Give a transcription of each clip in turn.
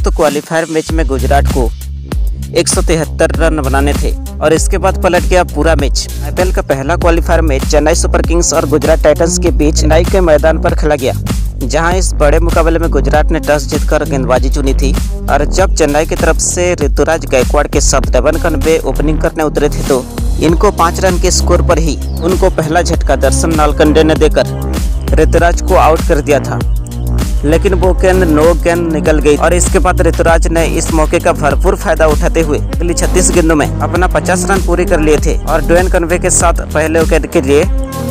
दोस्तों qualifier match में गुजरात को 173 रन बनाने थे और इसके बाद पलट गया पूरा मैच। आईपीएल का पहला qualifier match Chennai super kings और गुजरात टाइटंस के बीच चेन्नई के मैदान पर खेला गया, जहां इस बड़े मुकाबले में गुजरात ने टॉस जीतकर गेंदबाजी चुनी थी। और जब चेन्नई की तरफ से ऋतुराज गायकवाड़ के साथ डेवन कनवे ओपनिंग करने उतरे थे तो इनको 5 रन के स्कोर पर ही उनको पहला झटका दर्शन नालकंडे ने देकर ऋतुराज को आउट कर दिया था, लेकिन वो गेंद नो गेंद निकल गई। और इसके बाद ऋतुराज ने इस मौके का भरपूर फायदा उठाते हुए अगली 36 गेंदों में अपना 50 रन पूरे कर लिए थे और डेवन कनवे के साथ पहले विकेट के लिए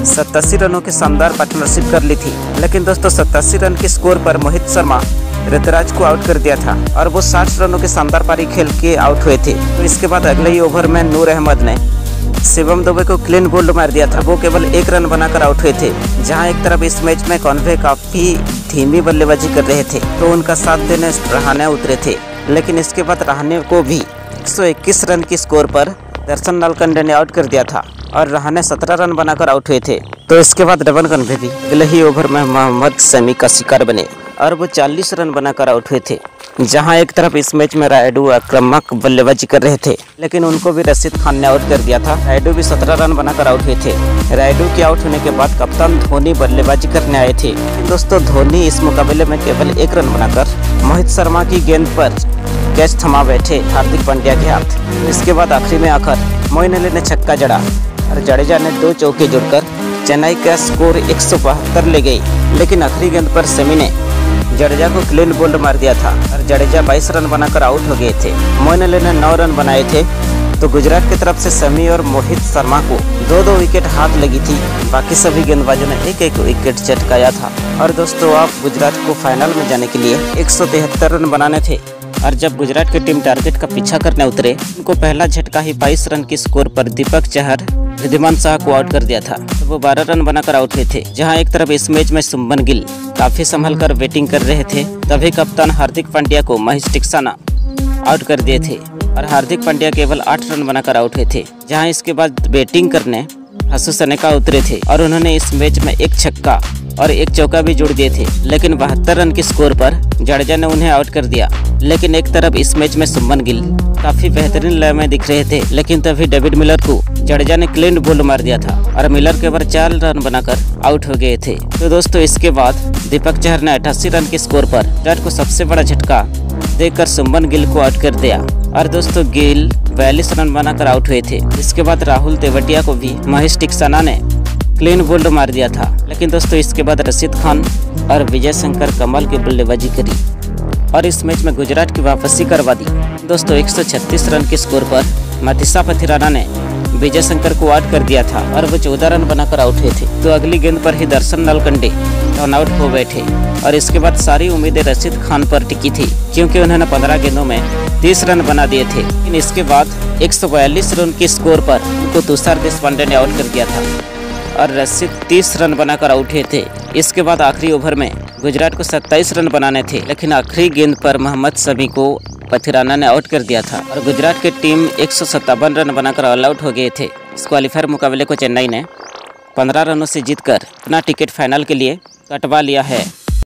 87 रनों की शानदार पार्टनरशिप कर ली थी। लेकिन दोस्तों 87 रन के स्कोर पर मोहित शर्मा ऋतुराज को आउट कर दिया था और वो 60 रनों की शानदार पारी खेल के आउट हुए थे। तो इसके बाद अगले ही ओवर में नूर अहमद ने शिवम दुबे को क्लीन बोल्ड मार दिया था। वो केवल 1 रन बनाकर आउट हुए थे। जहां एक तरफ इस मैच में कॉन्वे काफी धीमी बल्लेबाजी कर रहे थे तो उनका साथ देने रहाणे उतरे थे, लेकिन इसके बाद रहाणे को भी 121 रन की स्कोर पर दर्शन नालकंडे ने आउट कर दिया था और रहाणे 17 रन बनाकर आउट हुए थे। तो इसके बाद डेवन कनवे भी अगले ही ओवर में मोहम्मद शमी का शिकार बने और वो 40 रन बनाकर आउट हुए थे। जहां एक तरफ इस मैच में रायडू आक्रामक बल्लेबाजी कर रहे थे, लेकिन उनको भी रशीद खान ने आउट कर दिया था। रायडू भी 17 रन बनाकर आउट हुए थे। रायडू के आउट होने के बाद कप्तान धोनी बल्लेबाजी करने आए थे। दोस्तों धोनी इस मुकाबले में केवल 1 रन बनाकर मोहित शर्मा की गेंद पर कैच थमा बैठे हार्दिक पांड्या के हाथ। इसके बाद आखिरी में आकर मोइन अली ने छक्का जड़ा और जडेजा ने 2 चौके जोड़कर चेन्नई का स्कोर 172 ले गई। लेकिन आखिरी गेंद पर शमी ने जडेजा को क्लीन बोल्ड मार दिया था और जडेजा 22 रन बनाकर आउट हो गए थे। मोइन अली ने 9 रन बनाए थे। तो गुजरात की तरफ से शमी और मोहित शर्मा को 2-2 विकेट हाथ लगी थी। बाकी सभी गेंदबाजों ने 1-1 विकेट चटकाया था। और दोस्तों आप गुजरात को फाइनल में जाने के लिए 173 रन बनाने थे और जब गुजरात की टीम टारगेट का पीछा करने उतरे, उनको पहला झटका ही 22 रन की स्कोर पर दीपक चहर रिद्धिमान शाह को आउट कर दिया था। तो वो 12 रन बनाकर आउट हुए थे। जहां एक तरफ इस मैच में शुभमन गिल काफी संभल कर बैटिंग कर रहे थे, तभी कप्तान हार्दिक पांड्या को महेश टिक्साना आउट कर दिए थे और हार्दिक पांड्या केवल 8 रन बनाकर आउट हुए थे। जहां इसके बाद बैटिंग करने हसू सनेका उतरे थे और उन्होंने इस मैच में 1 छक्का और 1 चौका भी जोड़ दिए थे, लेकिन 72 रन के स्कोर पर जडेजा ने उन्हें आउट कर दिया। लेकिन एक तरफ इस मैच में शुभमन गिल काफी बेहतरीन लय में दिख रहे थे, लेकिन तभी डेविड मिलर को जडेजा ने क्लीन बोल्ड मार दिया था और मिलर केवल 4 रन बनाकर आउट हो गए थे। तो दोस्तों इसके बाद दीपक चहर ने 88 रन के स्कोर पर गुजरात को सबसे बड़ा झटका देकर शुभमन गिल को आउट कर दिया और दोस्तों गिल 42 रन बनाकर आउट हुए थे। इसके बाद राहुल तेवतिया को भी महेश टिक्साना ने क्लीन बोल्ड मार दिया था। लेकिन दोस्तों इसके बाद रशीद खान और विजय शंकर कमाल की बल्लेबाजी करी और इस मैच में गुजरात की वापसी करवा दी। दोस्तों 136 रन के स्कोर पर मथीसा पथिराना ने विजय शंकर को आउट कर दिया था और वो 14 रन बनाकर आउट हुए थे। तो अगली गेंद पर ही दर्शन नालकंडे रन आउट हो बैठे और इसके बाद सारी उम्मीदें रशीद खान पर टिकी थी, क्योंकि उन्होंने 15 गेंदों में 30 रन बना दिए थे। लेकिन इसके बाद 142 रन के स्कोर पर उनको तुषार देशपांडे ने आउट कर दिया था और रशीद 30 रन बनाकर आउट हुए थे। इसके बाद आखिरी ओवर में गुजरात को 27 रन बनाने थे, लेकिन आखिरी गेंद पर मोहम्मद शमी को पथिराना ने आउट कर दिया था और गुजरात की टीम 157 रन बनाकर ऑल आउट हो गए थे। इस क्वालिफायर मुकाबले को चेन्नई ने 15 रनों से जीतकर अपना टिकट फाइनल के लिए कटवा लिया है।